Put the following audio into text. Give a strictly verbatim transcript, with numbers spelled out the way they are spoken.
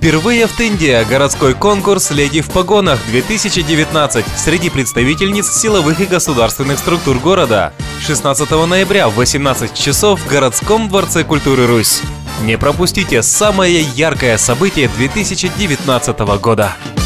Впервые в Тынде городской конкурс «Леди в погонах-две тысячи девятнадцать» среди представительниц силовых и государственных структур города. шестнадцатого ноября в восемнадцать часов в городском дворце культуры «Русь». Не пропустите самое яркое событие две тысячи девятнадцатого года.